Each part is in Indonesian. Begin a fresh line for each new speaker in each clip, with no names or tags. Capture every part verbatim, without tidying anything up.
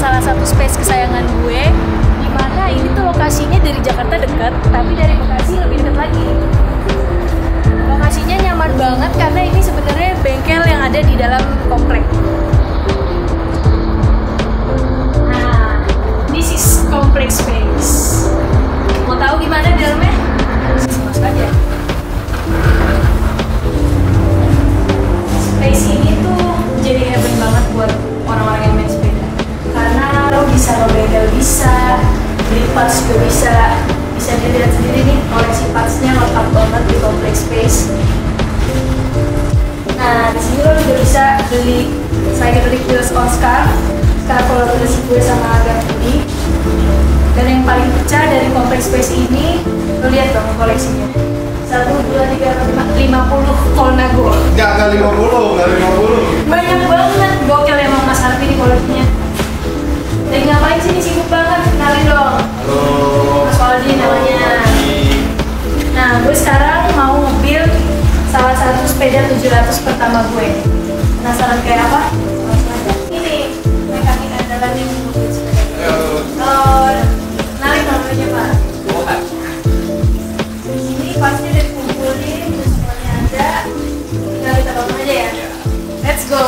salah satu space kesayangan gue, dimana ini tuh lokasinya dari Jakarta dekat, tapi dari Bekasi lebih dekat lagi. Lokasinya nyaman banget karena ini sebenarnya bengkel yang ada di dalam komplek. Nah, this is complex space. Mau tahu gimana di dalamnya? Masuk aja. Space ini tuh jadi heaven banget buat orang-orang yang main sepeda. Karena lo bisa ngebengkel, bisa beli parts juga bisa. Bisa dilihat sendiri nih, koleksi partsnya lengkap banget di complex space. Nah, di sini lo juga bisa beli psychedelic wheels on scarf, scarf kolaborasi gue sama Gavudi. Dan yang paling pecah dari complex space ini, lo lihat dong koleksinya. Satu, dua, tiga, lima, lima puluh Colnago.
Nggak, nggak lima puluh, nggak lima puluh.
Banyak banget, gokil emang Mas Harfi di koleksinya. Lagi ngapain sih, sibuk banget? Kenalin dong.
Halo.
Mas Waldi namanya. Nah, gue sekarang mau nge-build salah satu sepeda tujuh ratus pertama gue. Penasaran kayak apa? Langsung aja. Ini mekanik andalan yang nge-build sepeda. Halo. Kenalin namanya Pak. Ini pasti udah dikumpulin, udah semuanya ada. Tinggal kita bangun aja ya. Let's go.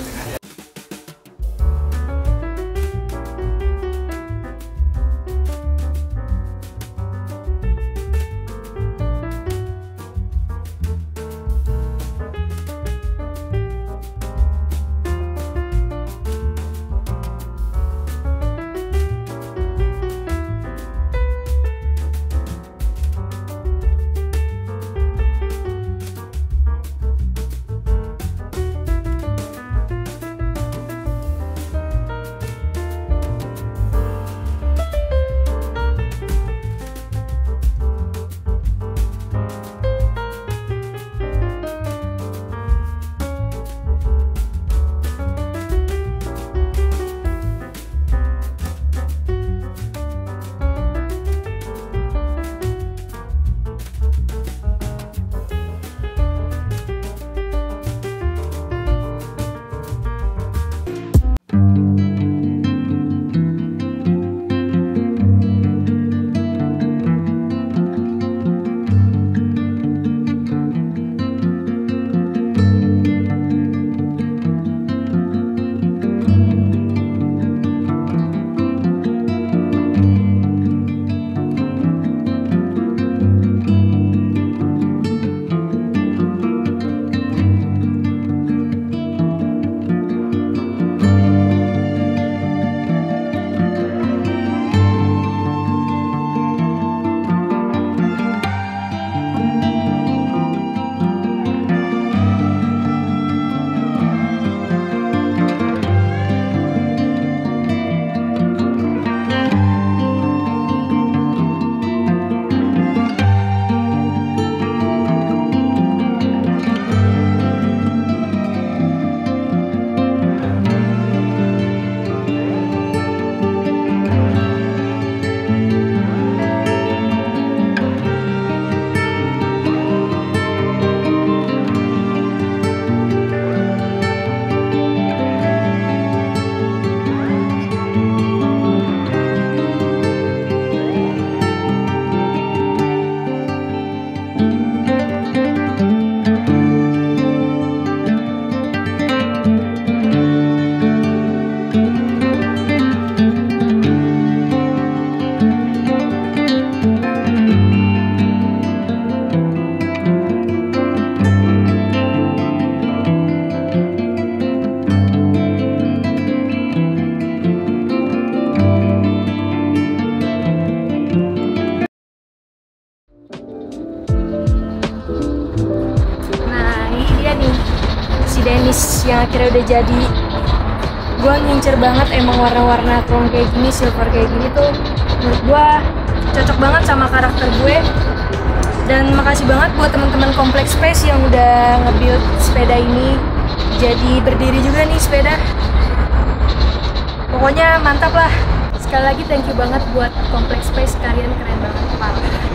Dennis yang akhirnya udah jadi. Gue ngincer banget emang warna-warna chrome kayak gini, silver kayak gini tuh menurut gue cocok banget sama karakter gue. Dan makasih banget buat teman-teman Complex Space yang udah nge-build sepeda ini jadi berdiri juga nih sepeda. Pokoknya mantap lah. Sekali lagi thank you banget buat Complex Space, kalian keren banget, parah.